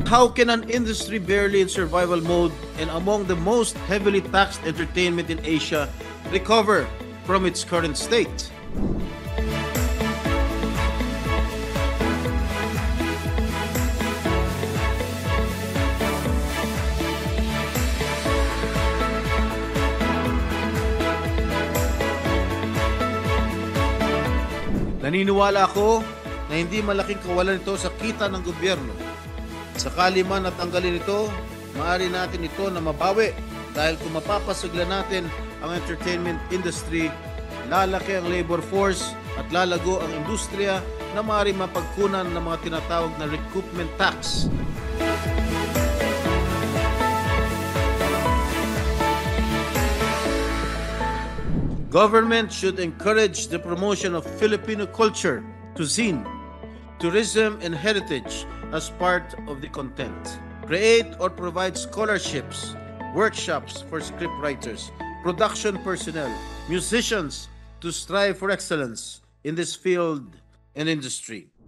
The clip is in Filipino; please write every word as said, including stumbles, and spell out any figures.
how can an industry barely in survival mode and among the most heavily taxed entertainment in Asia recover from its current state? Naniniwala ako na hindi malaking kawalan ito sa kita ng gobyerno. Sakali man natanggalin ito, maaari natin ito na mabawi dahil kung mapapasagla natin ang entertainment industry, lalaki ang labor force at lalago ang industriya na maaari mapagkunan ng mga tinatawag na recoupment tax. Government should encourage the promotion of Filipino culture, cuisine, tourism, and heritage as part of the content. Create or provide scholarships, workshops for scriptwriters, production personnel, musicians to strive for excellence in this field and industry.